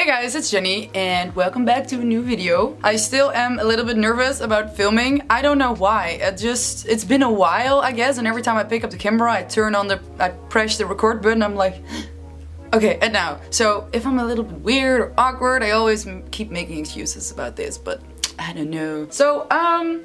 Hey guys, it's Jenny and welcome back to a new video. I still am a little bit nervous about filming. I don't know why. It's been a while, I guess, and every time I pick up the camera, I press the record button, I'm like, okay, and now. So if I'm a little bit weird or awkward, I always keep making excuses about this, but I don't know. So, I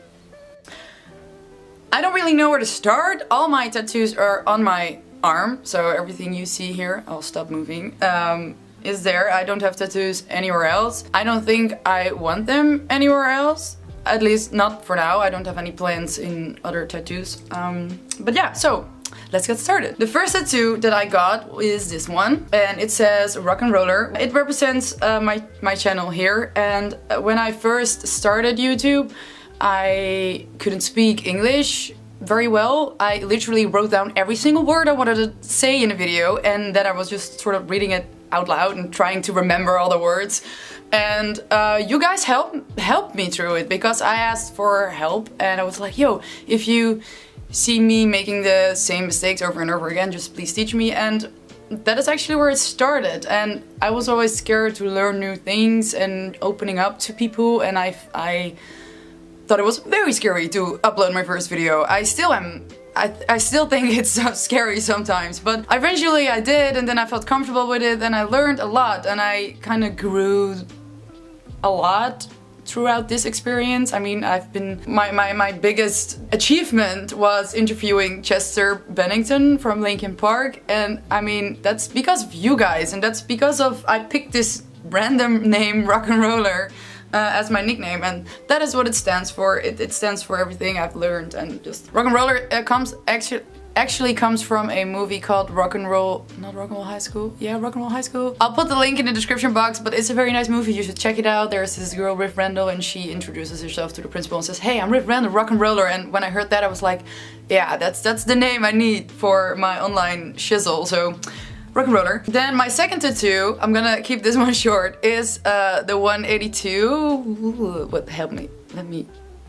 don't really know where to start. All my tattoos are on my arm, so everything you see here, I'll stop moving, is there. I don't have tattoos anywhere else. I don't think I want them anywhere else. At least not for now. I don't have any plans in other tattoos. But yeah, so let's get started. The first tattoo that I got is this one, and it says Rock and Roller. It represents my channel here, and when I first started YouTube, I couldn't speak English very well. I literally wrote down every single word I wanted to say in a video, and then I was just sort of reading it out loud and trying to remember all the words. And you guys helped me through it, because I asked for help and I was like, yo, if you see me making the same mistakes over and over again, just please teach me. And that is actually where it started. And I was always scared to learn new things and opening up to people, and I thought it was very scary to upload my first video. I still am. I still think it's scary sometimes, but eventually I did, and then I felt comfortable with it, and I learned a lot, and I kind of grew a lot throughout this experience. I mean, my biggest achievement was interviewing Chester Bennington from Linkin Park, and I mean, that's because of you guys, and that's because of I picked this random name, Rock and Roller, as my nickname, and that is what it stands for. It stands for everything I've learned, and just Rock and Roller actually comes from a movie called Rock and Roll High School. Yeah, Rock and Roll High School. I'll put the link in the description box, but it's a very nice movie. You should check it out. There's this girl, Riff Randall, and she introduces herself to the principal and says, "Hey, I'm Riff Randall, Rock and Roller." And when I heard that, I was like, yeah, that's the name I need for my online shizzle. So Rock and Roller. Then my second tattoo, I'm gonna keep this one short, is the 182. Ooh, what, help me, let me,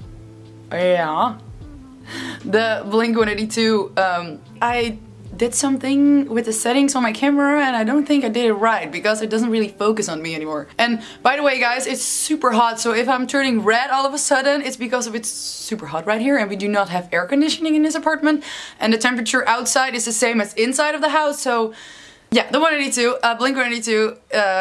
yeah. The Blink 182, I did something with the settings on my camera, and I don't think I did it right, because it doesn't really focus on me anymore. And by the way guys, it's super hot, so if I'm turning red all of a sudden, it's because it's super hot right here, and we do not have air conditioning in this apartment, and the temperature outside is the same as inside of the house, so yeah, the 182, Blink 182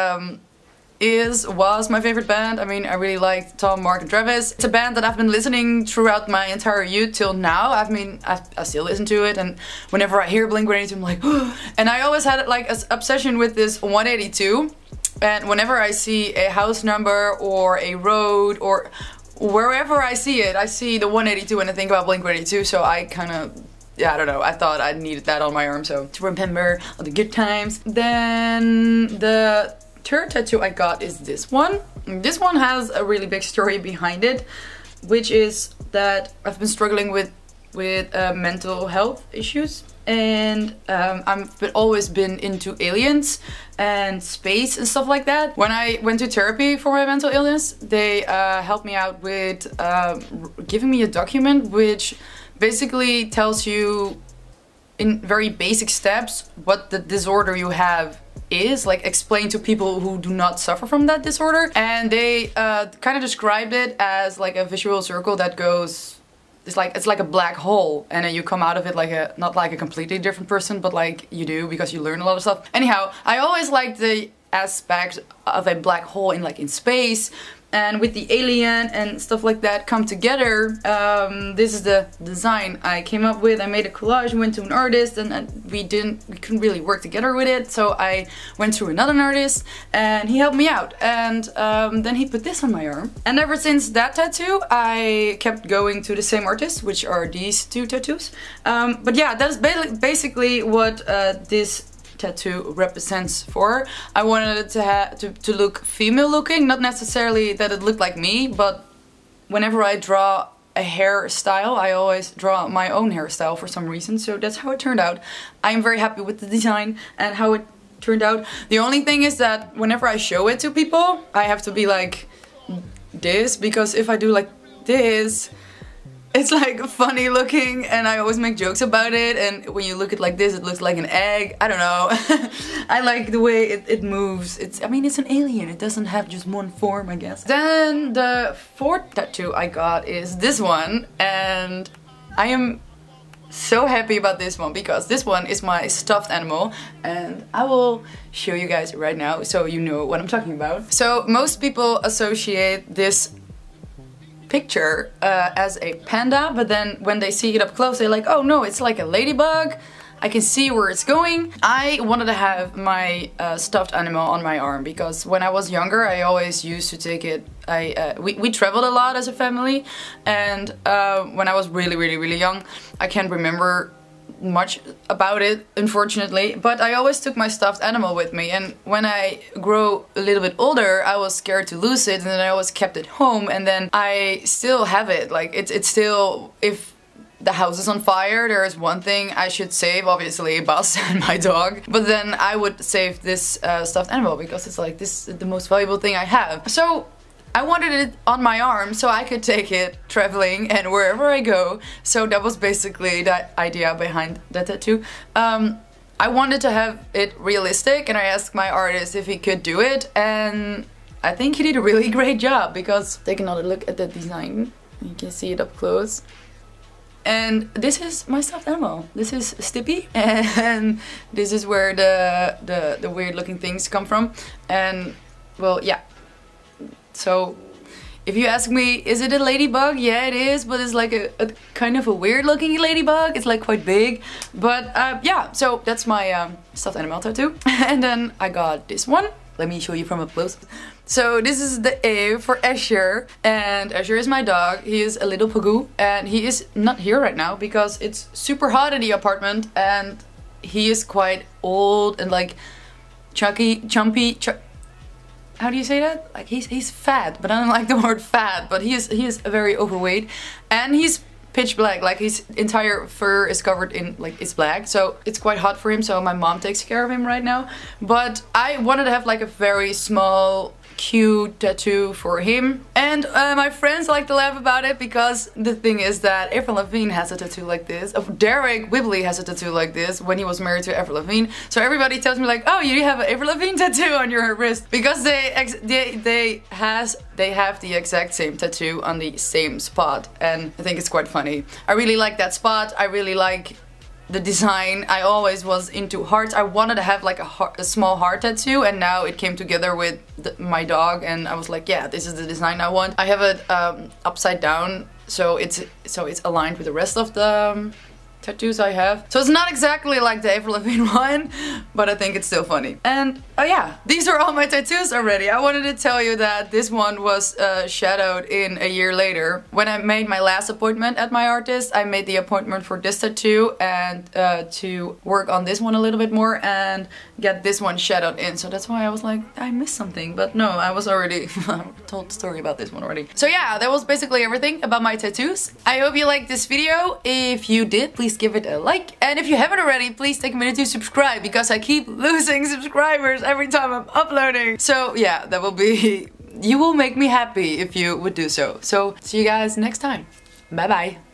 was my favorite band. I mean, I really liked Tom, Mark, and Travis. It's a band that I've been listening throughout my entire youth till now. I mean, I still listen to it, and whenever I hear Blink 182, I'm like, oh. And I always had like an obsession with this 182. And whenever I see a house number or a road or wherever I see it, I see the 182 and I think about Blink 182. So I kind of, yeah, I don't know, I thought I needed that on my arm, so to remember all the good times. Then the third tattoo I got is this one. This one has a really big story behind it, which is that I've been struggling with mental health issues, and I've always been into aliens and space and stuff like that. When I went to therapy for my mental illness, they helped me out with giving me a document which basically tells you in very basic steps what the disorder you have is, like explain to people who do not suffer from that disorder. And they kind of described it as like a visual circle that goes, it's like a black hole, and then you come out of it like not like a completely different person, but like you do, because you learn a lot of stuff. Anyhow, I always liked the aspect of a black hole in space, and with the alien and stuff like that come together. This is the design I came up with. I made a collage, went to an artist, and we couldn't really work together with it, so I went to another artist and he helped me out, and then he put this on my arm. And ever since that tattoo, I kept going to the same artist, which are these two tattoos. But yeah, that's basically what this tattoo represents for. I wanted it to look female looking, not necessarily that it looked like me, but whenever I draw a hairstyle, I always draw my own hairstyle for some reason, so that's how it turned out. I am very happy with the design and how it turned out. The only thing is that whenever I show it to people, I have to be like this, because if I do like this, It's like funny looking and I always make jokes about it, and when you look at it like this it looks like an egg. I don't know. I like the way it moves. I mean it's an alien, it doesn't have just one form I guess. Then the fourth tattoo I got is this one, and I am so happy about this one because this one is my stuffed animal, and I will show you guys right now so you know what I'm talking about. So most people associate this picture as a panda, but then when they see it up close they're like, oh no, it's like a ladybug. I can see where it's going. I wanted to have my stuffed animal on my arm because when I was younger I always used to take it. We traveled a lot as a family, and when I was really young I can't remember much about it unfortunately, but I always took my stuffed animal with me, and when I grew a little bit older I was scared to lose it, and then I always kept it home, and then I still have it. Like it's still, if the house is on fire, there is one thing I should save, obviously Buzz and my dog, but then I would save this stuffed animal because it's like this is the most valuable thing I have. So I wanted it on my arm so I could take it traveling and wherever I go. So that was basically the idea behind the tattoo. I wanted to have it realistic, and I asked my artist if he could do it, and I think he did a really great job because take another look at the design. You can see it up close. And this is my stuffed animal. This is Stippy, and this is where the weird looking things come from. And well, yeah. So if you ask me, is it a ladybug? Yeah, it is, but it's like a kind of a weird looking ladybug. It's like quite big, but yeah, so that's my stuffed animal tattoo. And then I got this one. Let me show you from up close. So this is the A for Asher, and Asher is my dog. He is a little pugoo, and he is not here right now because it's super hot in the apartment, and he is quite old and like chumpy. How do you say that? Like he's fat, but I don't like the word fat, but he is very overweight, and he's pitch black, like his entire fur is covered in, like, it's black, so it's quite hot for him, so my mom takes care of him right now. But I wanted to have like a very small cute tattoo for him, and my friends like to laugh about it because the thing is that Avril Lavigne has a tattoo like this. Derek Whibley has a tattoo like this when he was married to Avril Lavigne, so everybody tells me like, oh, you have an Avril Lavigne tattoo on your wrist, because they have the exact same tattoo on the same spot, and I think it's quite funny. I really like that spot. I really like the design. I always was into hearts. I wanted to have like a small heart tattoo, and now it came together with my dog, and I was like, yeah, this is the design I want. I have it upside down, so it's aligned with the rest of the tattoos I have. So it's not exactly like the Avril Lavigne one, but I think it's still funny. And oh yeah, these are all my tattoos already. I wanted to tell you that this one was shadowed in a year later. When I made my last appointment at my artist, I made the appointment for this tattoo and to work on this one a little bit more and get this one shadowed in. So that's why I was like, I missed something, but no, I was already told the story about this one already. So yeah, that was basically everything about my tattoos. I hope you liked this video. If you did, please give it a like, and if you haven't already, please take a minute to subscribe because I keep losing subscribers every time I'm uploading. So yeah, that will be, you will make me happy if you would do so. So see you guys next time. Bye bye.